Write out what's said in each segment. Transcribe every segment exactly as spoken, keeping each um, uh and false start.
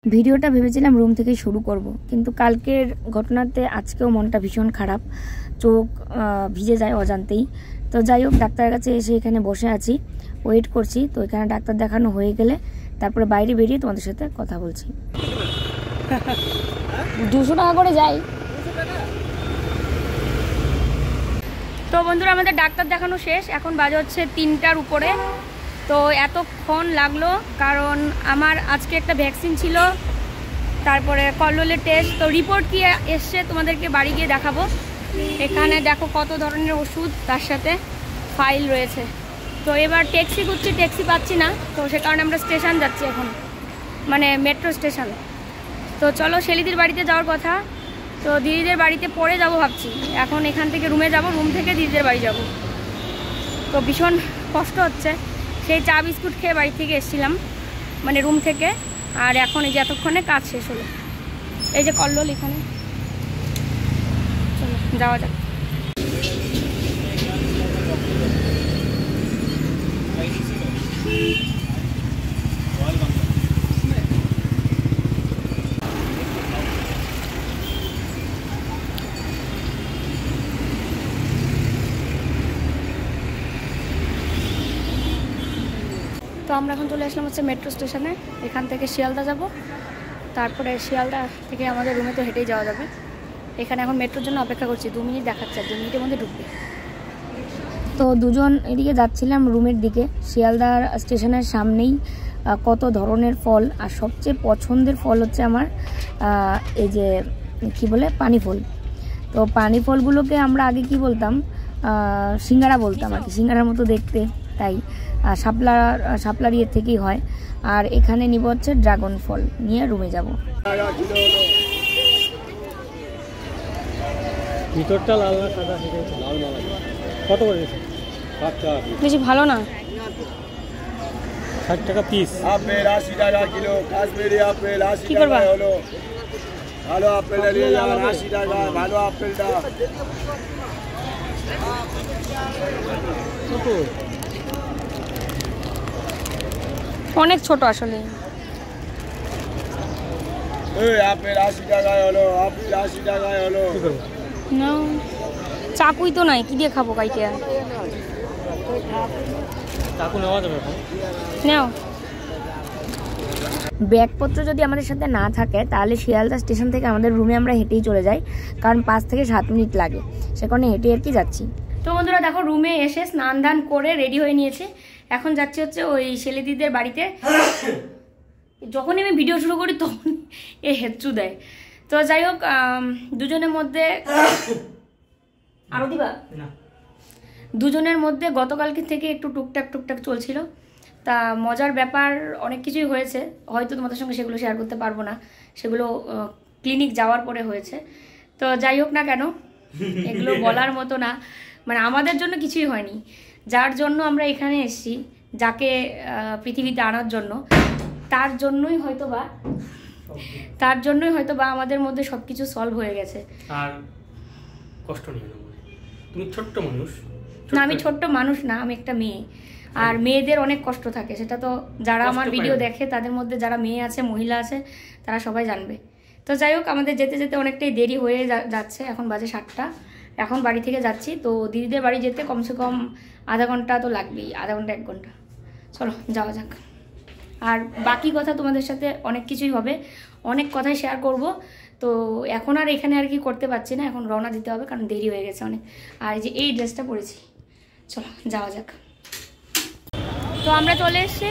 ভিডিওটা ভেবেছিলাম রুম থেকে শুরু করব, কিন্তু কালকের ঘটনাতে আজকেও মনটা ভীষণ খারাপ, চোখ ভিজে যায় অজান্তেই। তো যাই হোক, ডাক্তারের কাছে এসে এখানে বসে আছি, ওয়েট করছি। তো এখানে ডাক্তার দেখানো হয়ে গেলে তারপরে বাইরে বেরিয়ে তোমাদের সাথে কথা বলছি। দুশো টাকা করে যাই। তো বন্ধুরা, আমাদের ডাক্তার দেখানো শেষ, এখন বাজে হচ্ছে তিনটার উপরে। তো এতক্ষণ লাগলো কারণ আমার আজকে একটা ভ্যাকসিন ছিল, তারপরে কল্লোলের টেস্ট। তো রিপোর্ট কি এসছে তোমাদেরকে বাড়ি গিয়ে দেখাবো। এখানে দেখো কত ধরনের ওষুধ, তার সাথে ফাইল রয়েছে। তো এবার ট্যাক্সি করছি, ট্যাক্সি পাচ্ছি না, তো সে কারণে আমরা স্টেশন যাচ্ছি এখন, মানে মেট্রো স্টেশন। তো চলো, শেলিদির বাড়িতে যাওয়ার কথা, তো দিদিদের বাড়িতে পরে যাব ভাবছি। এখন এখান থেকে রুমে যাব, রুম থেকে দিদিদের বাড়ি যাব। তো ভীষণ কষ্ট হচ্ছে, সেই চা বিস্কুট খেয়ে বাড়ি থেকে এসেছিলাম, মানে রুম থেকে। আর এখন এই যে এতক্ষণে কাজ শেষ হলো, এই যে কল্লোল এখানে। চলো যাওয়া যাক। তো আমরা এখন চলে আসলাম হচ্ছে মেট্রো স্টেশনে। এখান থেকে শিয়ালদা যাব, তারপরে শিয়ালদা থেকে আমাদের রুমে তো হেঁটেই যাওয়া যাবে। এখানে এখন মেট্রোর জন্য অপেক্ষা করছি, দু মিনিট দেখাচ্ছে, দু মিনিটের মধ্যে ঢুকবে। তো দুজন এদিকে যাচ্ছিলাম রুমের দিকে। শিয়ালদার স্টেশনের সামনেই কত ধরনের ফল, আর সবচেয়ে পছন্দের ফল হচ্ছে আমার এই যে কি বলে পানি ফল। তো পানি ফলগুলোকে আমরা আগে কি বলতাম, সিঙ্গারা বলতাম আর কি, সিঙ্গারার মতো দেখতে, তাই শাপলা শাপলার ইয়ে থেকেই হয়। আর এখানে নিব হচ্ছে ড্রাগন ফল, নিয়ে রুমে যাব। ভিতরটা লাল না সাদা? লাল মালা। কত করে দিয়েছে? ষাট টাকা। বেশি ভালো না, ষাট টাকা পিস। আপেল আশি টাকা কিলো, কাশ্মীরি আপেল আশি টাকা হলো। ভালো আপেলটা নিয়ে যাবেন আশি টাকা, ভালো আপেলটা। অনেক ছোট আসলে। এই আপেল আশি টাকায় হলো, আপেল আশি টাকায় হলো। না চাকুই তো নাই, কি দিয়ে খাবো কাইকে? চাকু নেওয়া যাবে? নাও। ব্যাগপত্র যদি আমাদের সাথে না থাকে তাহলে শিয়ালদা স্টেশন থেকে আমাদের রুমে আমরা হেঁটেই চলে যাই, কারণ পাঁচ থেকে সাত মিনিট লাগে, সে কারণে হেঁটে আর কি যাচ্ছি। তো বন্ধুরা দেখো, রুমে এসে স্নান দান করে রেডি হয়ে নিয়েছে, এখন যাচ্ছি হচ্ছে ওই শেলিদিদের বাড়িতে। যখনই আমি ভিডিও শুরু করি তখন এ হেঁচু দেয়। তো যাই হোক, দুজনের মধ্যে আরো দিবা দুজনের মধ্যে গতকালকে থেকে একটু টুকটাক টুকটাক চলছিল। তা মজার ব্যাপার অনেক কিছুই হয়েছে, হয়তো তোমাদের সঙ্গে সেগুলো শেয়ার করতে পারবো না, সেগুলো ক্লিনিক যাওয়ার পরে হয়েছে। তো যাই হোক না কেন, এগুলো বলার মতো না, মানে আমাদের জন্য কিছুই হয়নি, যার জন্য আমরা এখানে এসেছি, যাকে পৃথিবীতে আনার জন্য, তার জন্যই হয়তো বা তার জন্যই হয়তো বা আমাদের মধ্যে সব কিছু সলভ হয়ে গেছে। আর কষ্ট নিও না, তুমি ছোট্ট মানুষ। না, আমি ছোট্ট মানুষ না, আমি একটা মেয়ে, আর মেয়েদের অনেক কষ্ট থাকে, সেটা তো যারা আমার ভিডিও দেখে তাদের মধ্যে যারা মেয়ে আছে, মহিলা আছে, তারা সবাই জানবে। তো যাই হোক, আমাদের যেতে যেতে অনেকটাই দেরি হয়ে যাচ্ছে, এখন বাজে সাতটা, এখন বাড়ি থেকে যাচ্ছি। তো দিদিদের বাড়ি যেতে কমসে কম আধা ঘন্টা তো লাগবেই, আধা ঘন্টা এক ঘন্টা। চলো যাওয়া যাক। আর বাকি কথা তোমাদের সাথে অনেক কিছুই হবে, অনেক কথাই শেয়ার করব। তো এখন আর এখানে আর কি করতে পারছি না, এখন রওনা দিতে হবে, কারণ দেরি হয়ে গেছে অনেক। আর এই যে এই ড্রেসটা পরেছি, চলো যাওয়া যাক। তো আমরা চলে এসেছি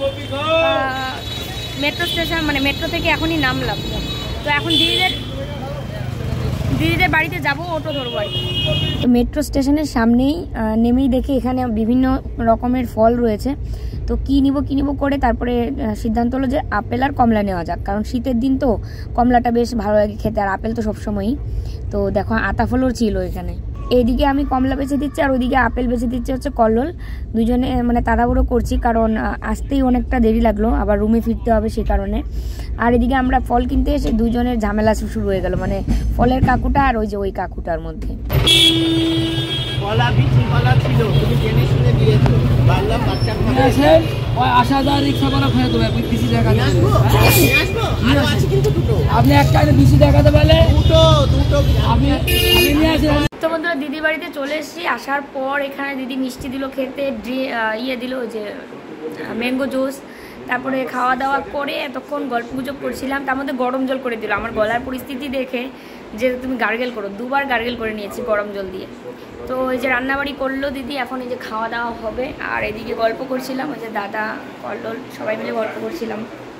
মেট্রো স্টেশন, মানে মেট্রো থেকে এখনই নামলাম। তো এখন দিদিদের দিদিদের বাড়িতে যাব, অটো ধরবো আর কি। তো মেট্রো স্টেশনের সামনেই নেমেই দেখি এখানে বিভিন্ন রকমের ফল রয়েছে। তো কী নিব কী নিব করে তারপরে সিদ্ধান্ত হলো যে আপেল আর কমলা নেওয়া যাক, কারণ শীতের দিন তো কমলাটা বেশ ভালো লাগে খেতে, আর আপেল তো সবসময়ই। তো দেখো আতা ফলও ছিল এখানে। এইদিকে আমি কমলা বেছে দিচ্ছি, আর ওইদিকে আপেল বেছে দিচ্ছে হচ্ছে কল্লোল। দুজনে মানে তাড়াহুড়ো করছি, কারণ আসতেই অনেকটা দেরি লাগলো, আবার রুমে ফিরতে হবে সেই কারণে। আর এদিকে আমরা ফল কিনতে এসে দুজনের ঝামেলা শুরু হয়ে গেল, মানে ফলের কাকুটা আর ওই যে ওই কাকুটার মধ্যে। আশা রিক্সা করা আপনি একটা বেশি দেখাতে পারলে দুটো দুটো আপনি নিয়ে আসেন। তো বন্ধুরা দিদি বাড়িতে চলে এসেছি। আসার পর এখানে দিদি মিষ্টি দিল খেতে, ইয়ে দিল যে ম্যাঙ্গো জুস, তারপরে খাওয়া দাওয়া করে এতক্ষণ গল্প গুজব করছিলাম। তার মধ্যে গরম জল করে দিল। আমার গলার পরিস্থিতি দেখে যে তুমি গার্গেল করো, দুবার গার্গেল করে নিয়েছি গরম জল দিয়ে। তো এই যে রান্নাবাড়ি করলো দিদি, এখন এই যে খাওয়া দাওয়া হবে। আর এদিকে গল্প করছিলাম, ওই যে দাদা কল্লোল সবাই মিলে গল্প করছিলাম।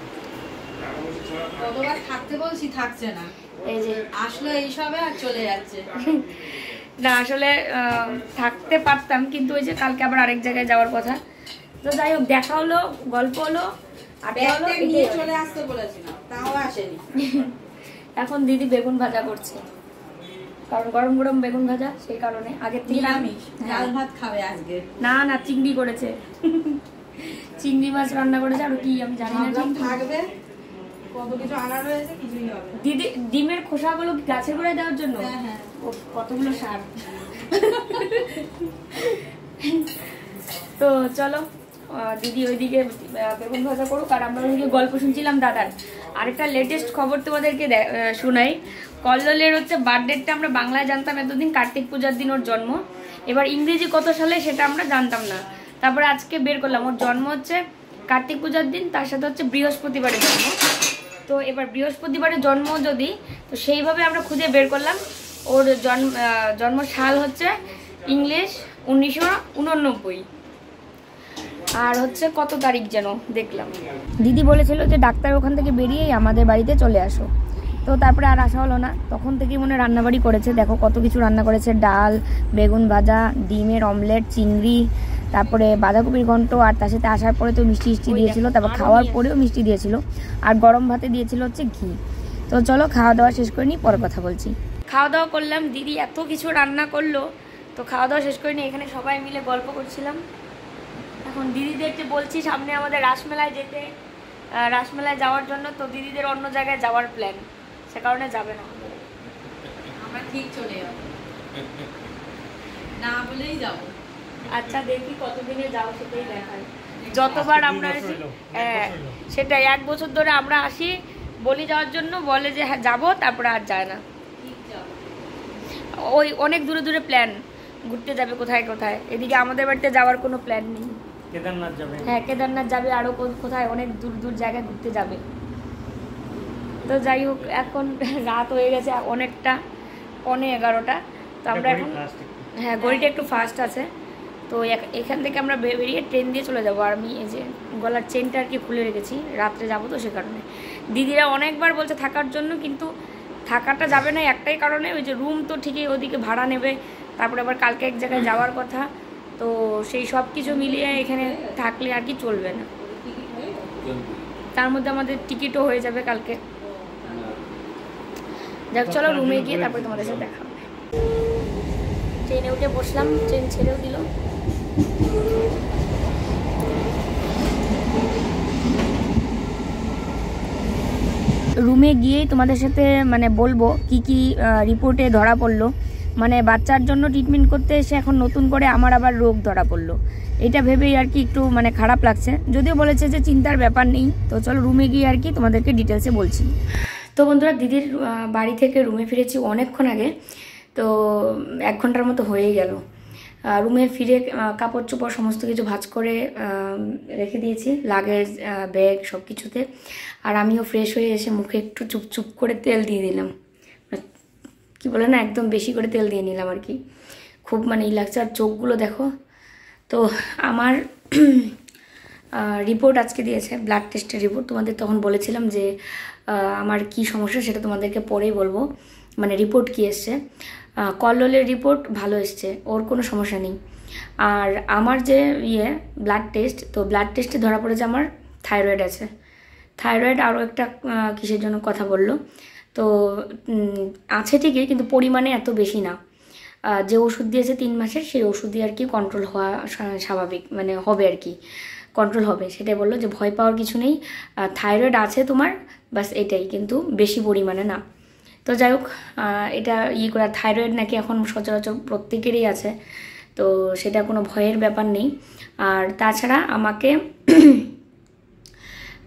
কতবার থাকতে বলছি থাকছে না, এই যে আসলে এইসবে আর চলে যাচ্ছে। না আসলে থাকতে পারতাম, কিন্তু ওই যে কালকে আবার আরেক জায়গায় যাওয়ার কথা। তো যাই হোক, দেখা হলো, গল্প হলো, নিয়ে চলে আসতে বলেছিলাম, তাও আসেনি। এখন দিদি বেগুন ভাজা করছে, কারণ গরম গরম বেগুন ভাজা, সেই কারণে আগের থেকে নিরামিষ ডাল ভাত খাবে আজকে। না না, চিংড়ি করেছে, চিংড়ি মাছ রান্না করেছে। আর কি আমি জানি না, থাকবে কত কিছু আনা রয়েছে, কিছুই হবে। দিদি ডিমের খোসাগুলো গাছে করে দেওয়ার জন্য কতগুলো সার। তো চলো দিদি ওইদিকে বেগুন ভাজা করুক, আর আমরা ওইদিকে গল্প শুনছিলাম দাদার। আরেকটা লেটেস্ট খবর তোমাদেরকে শোনাই। কল্লোলের হচ্ছে বার্থডেটা আমরা বাংলায় জানতাম এতদিন, কার্তিক পূজার দিন ওর জন্ম। এবার ইংরেজি কত সালে সেটা আমরা জানতাম না, তারপরে আজকে বের করলাম ওর জন্ম হচ্ছে কার্তিক পূজার দিন, তার সাথে হচ্ছে বৃহস্পতিবারের জন্ম। তো এবার বৃহস্পতিবারের জন্ম যদি, তো সেইভাবে আমরা খুঁজে বের করলাম ওর জন্ম জন্ম সাল হচ্ছে ইংলিশ উনিশশো উননব্বই। আর হচ্ছে কত তারিখ যেন দেখলাম। দিদি বলেছিল যে ডাক্তার ওখান থেকে বেরিয়েই আমাদের বাড়িতে চলে আসো। তো তারপরে আর আসা হলো না, তখন থেকেই মনে রান্নাবাড়ি করেছে। দেখো কত কিছু রান্না করেছে, ডাল, বেগুন ভাজা, ডিমের অমলেট, চিংড়ি, তারপরে বাঁধাকপির ঘন্ট, আর তার সাথে আসার পরে তো মিষ্টি মিষ্টি দিয়েছিল, তারপর খাওয়ার পরেও মিষ্টি দিয়েছিল, আর গরম ভাতে দিয়েছিল হচ্ছে ঘি। তো চলো খাওয়া দাওয়া শেষ করে নিই, পরে কথা বলছি। খাওয়া দাওয়া করলাম, দিদি এত কিছু রান্না করলো, তো খাওয়া দাওয়া শেষ করে নিই। এখানে সবাই মিলে গল্প করছিলাম। এখন দিদিদেরকে বলছি সামনে আমাদের রাসমেলায় যেতে, রাসমেলায় যাওয়ার জন্য। তো দিদিদের অন্য জায়গায় যাওয়ার প্ল্যান, সে কারণে যাবে না, আমরা ঠিক চলে যাবো, না বলেই যাবো। আচ্ছা দেখি কতদিনে যাও সেটাই দেখায়। যতবার আমরা আসি, হ্যাঁ সেটাই, এক বছর ধরে আমরা আসি বলি যাওয়ার জন্য, বলে যে হ্যাঁ যাবো, তারপরে আর যায় না। ওই অনেক দূরে দূরে প্ল্যান, ঘুরতে যাবে কোথায় কোথায়। এদিকে আমাদের বাড়িতে যাওয়ার কোনো প্ল্যান নেই। কেদারনাথ যাবে, হ্যাঁ কেদারনাথ যাবে, আরো কোথায় অনেক দূর দূর জায়গায় ঘুরতে যাবে। তো যাই হোক, এখন রাত হয়ে গেছে অনেকটা, পৌনে এগারোটা। তো আমরা এখন, হ্যাঁ গড়িটা একটু ফাস্ট আছে। তো এখান থেকে আমরা বেরিয়ে ট্রেন দিয়ে চলে যাবো। আর আমি এই যে গলার চেনটা আর কি খুলে রেখেছি, রাত্রে যাবো তো সে কারণে। দিদিরা অনেকবার বলছে থাকার জন্য, কিন্তু থাকাটা যাবে না একটাই কারণে, ওই যে রুম তো ঠিকই ওদিকে ভাড়া নেবে, তারপরে আবার কালকে এক জায়গায় যাওয়ার কথা। তো সেই সব কিছু মিলিয়ে এখানে থাকলে আর কি চলবে না, তার মধ্যে আমাদের টিকিটও হয়ে যাবে কালকে। যাক চলো রুমে গিয়ে তারপরে তোমাদের সাথে দেখা হবে। ট্রেনে উঠে বসলাম, ট্রেন ছেড়েও দিল। রুমে গিয়েই তোমাদের সাথে মানে বলবো কি কি রিপোর্টে ধরা পড়লো। মানে বাচ্চার জন্য ট্রিটমেন্ট করতে এসে এখন নতুন করে আমার আবার রোগ ধরা পড়লো, এটা ভেবেই আর কি একটু মানে খারাপ লাগছে। যদিও বলেছে যে চিন্তার ব্যাপার নেই। তো চলো রুমে গিয়ে আর কি তোমাদেরকে ডিটেলসে বলছি। তো বন্ধুরা দিদির বাড়ি থেকে রুমে ফিরেছি অনেকক্ষণ আগে, তো এক ঘন্টার মতো হয়েই গেল। রুমে ফিরে কাপড় চোপড় সমস্ত কিছু ভাঁজ করে রেখে দিয়েছি লাগেজ ব্যাগ সব কিছুতে। আর আমিও ফ্রেশ হয়ে এসে মুখে একটু চুপ চুপ করে তেল দিয়ে দিলাম, কি বলে না একদম বেশি করে তেল দিয়ে নিলাম আর কি, খুব মানে ই লাগছে। আর চোখগুলো দেখো। তো আমার রিপোর্ট আজকে দিয়েছে, ব্লাড টেস্টের রিপোর্ট। তোমাদের তখন বলেছিলাম যে আমার কি সমস্যা সেটা তোমাদেরকে পরেই বলবো, মানে রিপোর্ট কি এসছে। কল্লোলের রিপোর্ট ভালো এসছে, ওর কোনো সমস্যা নেই। আর আমার যে ইয়ে ব্লাড টেস্ট, তো ব্লাড টেস্টে ধরা পড়েছে আমার থাইরয়েড আছে। থাইরয়েড আরও একটা কিসের জন্য কথা বললো, তো আছে ঠিকই, কিন্তু পরিমাণে এত বেশি না। যে ওষুধ দিয়েছে তিন মাসের, সেই ওষুধ দিয়ে আর কি কন্ট্রোল হওয়া স্বাভাবিক, মানে হবে আর কি, কন্ট্রোল হবে সেটাই বললো। যে ভয় পাওয়ার কিছু নেই, থাইরয়েড আছে তোমার, বাস এটাই, কিন্তু বেশি পরিমাণে না। তো যাই হোক, এটা ই করে, থাইরয়েড নাকি এখন সচরাচর প্রত্যেকেরই আছে, তো সেটা কোনো ভয়ের ব্যাপার নেই। আর তাছাড়া আমাকে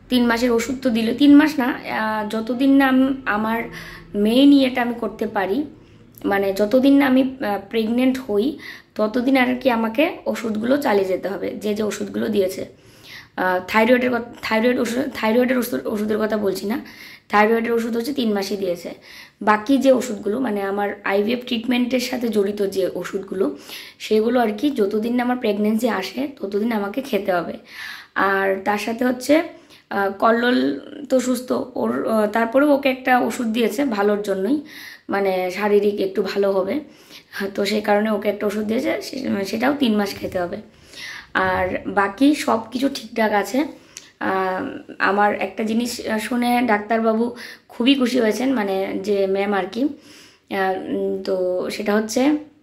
তিন মাসের ওষুধ তো দিল, তিন মাস না, যতদিন না আমার মেয়ে নিয়ে এটা আমি করতে পারি, মানে যতদিন না আমি প্রেগনেন্ট হই ততদিন আর কি আমাকে ওষুধগুলো চালিয়ে যেতে হবে, যে যে ওষুধগুলো দিয়েছে। থাইরয়েডের কথা, থাইরয়েড ওষুধ, থাইরয়েডের ওষুধ ওষুধের কথা বলছি না, থাইরয়েডের ওষুধ হচ্ছে তিন মাসই দিয়েছে। বাকি যে ওষুধগুলো মানে আমার আইভিএফ ট্রিটমেন্টের সাথে জড়িত যে ওষুধগুলো, সেগুলো আর কি যতদিন না আমার প্রেগনেন্সি আসে ততদিন আমাকে খেতে হবে। আর তার সাথে হচ্ছে কল্লোল তো সুস্থ, ওর তারপরেও ওকে একটা ওষুধ দিয়েছে ভালোর জন্যই, মানে শারীরিক একটু ভালো হবে, তো সেই কারণে ওকে একটা ওষুধ দিয়েছে, সেটাও তিন মাস খেতে হবে। আর বাকি সব কিছু ঠিকঠাক আছে। আমার একটা জিনিস শুনে ডাক্তারবাবু খুবই খুশি হয়েছেন, মানে যে ম্যাম আর কি, তো সেটা হচ্ছে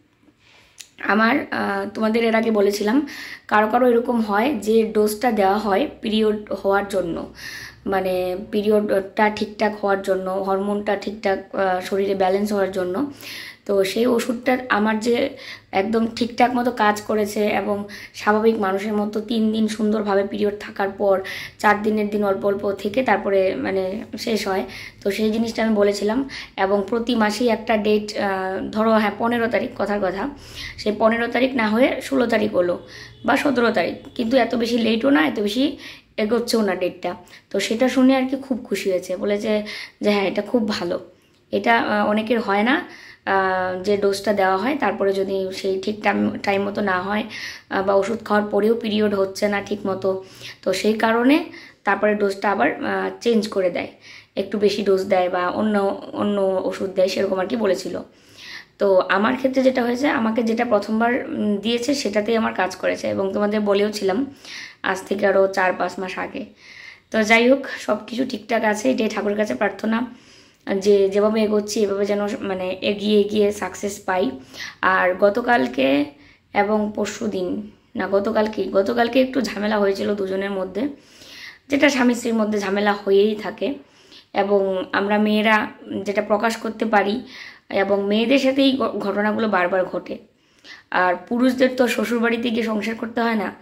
আমার তোমাদের এর আগে বলেছিলাম কারো কারো এরকম হয় যে ডোজটা দেওয়া হয় পিরিয়ড হওয়ার জন্য, মানে পিরিয়ডটা ঠিকঠাক হওয়ার জন্য, হরমোনটা ঠিকঠাক শরীরে ব্যালেন্স হওয়ার জন্য। তো সেই ওষুধটা আমার যে একদম ঠিকঠাক মতো কাজ করেছে এবং স্বাভাবিক মানুষের মতো তিন দিন সুন্দরভাবে পিরিয়ড থাকার পর চার দিনের দিন অল্প অল্প থেকে তারপরে মানে শেষ হয়, তো সেই জিনিসটা আমি বলেছিলাম। এবং প্রতি মাসেই একটা ডেট, ধরো হ্যাঁ পনেরো তারিখ কথার কথা, সেই পনেরো তারিখ না হয়ে ষোলো তারিখ হলো বা সতেরো তারিখ, কিন্তু এত বেশি লেটও না, এত বেশি এগোচ্ছেও না ডেটটা। তো সেটা শুনে আর কি খুব খুশি হয়েছে, বলেছে যে হ্যাঁ এটা খুব ভালো, এটা অনেকের হয় না যে ডোজটা দেওয়া হয় তারপরে যদি সেই ঠিক টাইম টাইম মতো না হয় বা ওষুধ খাওয়ার পরেও পিরিয়ড হচ্ছে না ঠিক মতো, তো সেই কারণে তারপরে ডোজটা আবার চেঞ্জ করে দেয়, একটু বেশি ডোজ দেয় বা অন্য অন্য ওষুধ দেয়, সেরকম আর কি বলেছিল। তো আমার ক্ষেত্রে যেটা হয়েছে, আমাকে যেটা প্রথমবার দিয়েছে সেটাতেই আমার কাজ করেছে, এবং তোমাদের বলেও ছিলাম আজ থেকে আরও চার পাঁচ মাস আগে। তো যাই হোক সব কিছু ঠিকঠাক আছে, এটাই ঠাকুরের কাছে প্রার্থনা যে যেভাবে এগোচ্ছি এভাবে যেন মানে এগিয়ে এগিয়ে সাকসেস পাই। আর গতকালকে এবং পরশু দিন না গতকালকে গতকালকে একটু ঝামেলা হয়েছিল দুজনের মধ্যে, যেটা স্বামী স্ত্রীর মধ্যে ঝামেলা হয়েই থাকে, এবং আমরা মেয়েরা যেটা প্রকাশ করতে পারি, এবং মেয়েদের সাথেই ঘটনাগুলো বারবার ঘটে। আর পুরুষদের তো শ্বশুরবাড়িতে গিয়ে সংসার করতে হয় না,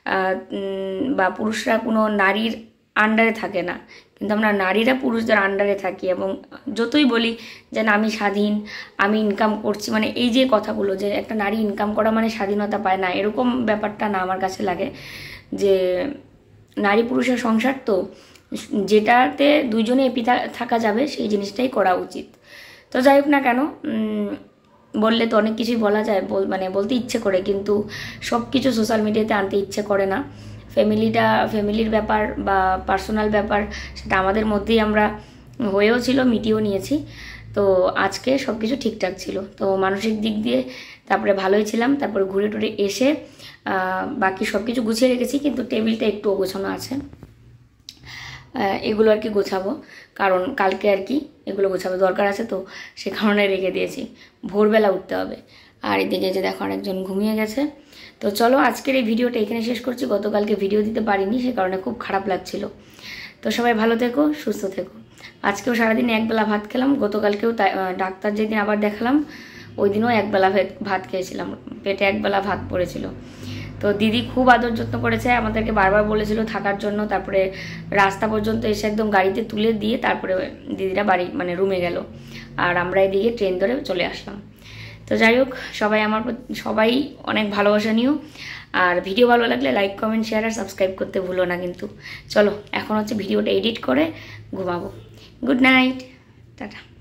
বা পুরুষরা কোনো নারীর আন্ডারে থাকে না, কিন্তু আমরা নারীরা পুরুষদের আন্ডারে থাকি। এবং যতই বলি যে না আমি স্বাধীন, আমি ইনকাম করছি, মানে এই যে কথাগুলো যে একটা নারী ইনকাম করা মানে স্বাধীনতা পায় না, এরকম ব্যাপারটা না আমার কাছে লাগে। যে নারী পুরুষের সংসার, তো যেটাতে দুইজনে এপি থাকা যাবে সেই জিনিসটাই করা উচিত। তো যাই হোক না কেন, বললে তো অনেক কিছুই বলা যায়, মানে বলতে ইচ্ছে করে, কিন্তু সব কিছু সোশ্যাল মিডিয়াতে আনতে ইচ্ছে করে না। ফ্যামিলিটা ফ্যামিলির ব্যাপার বা পার্সোনাল ব্যাপার, সেটা আমাদের মধ্যেই আমরা হয়েও ছিল, মিটিয়েও নিয়েছি। তো আজকে সব কিছু ঠিকঠাক ছিল, তো মানসিক দিক দিয়ে তারপরে ভালোই ছিলাম। তারপরে ঘুরে টুরে এসে বাকি সব কিছু গুছিয়ে রেখেছি, কিন্তু টেবিলটা একটু অগোছানো আছে, এগুলো আর কি গোছাবো, কারণ কালকে আর কি এগুলো গোছাবো দরকার আছে, তো সে কারণে রেখে দিয়েছি, ভোরবেলা উঠতে হবে। আর এদিকে যে দেখো আরেকজন ঘুমিয়ে গেছে। তো চলো আজকের এই ভিডিওটা এখানে শেষ করছি। গতকালকে ভিডিও দিতে পারিনি, সে কারণে খুব খারাপ লাগছিল। তো সবাই ভালো থেকো, সুস্থ থেকো। আজকেও সারাদিন একবেলা ভাত খেলাম, গতকালকেও ডাক্তার যেদিন আবার দেখালাম ওই দিনও একবেলা ভাত খেয়েছিলাম, পেটে একবেলা ভাত পড়েছিল। তো দিদি খুব আদর যত্ন করেছে, আমাদেরকে বারবার বলেছিল থাকার জন্য, তারপরে রাস্তা পর্যন্ত এসে একদম গাড়িতে তুলে দিয়ে তারপরে দিদিরা বাড়ি মানে রুমে গেল, আর আমরা এদিকে ট্রেন ধরে চলে আসলাম। তো যাই হোক সবাই আমার সবাই অনেক ভালোবাসা নিও, আর ভিডিও ভালো লাগলে লাইক কমেন্ট শেয়ার আর সাবস্ক্রাইব করতে ভুলো না কিন্তু। চলো এখন হচ্ছে ভিডিওটা এডিট করে ঘুমাবো। Good night, tata.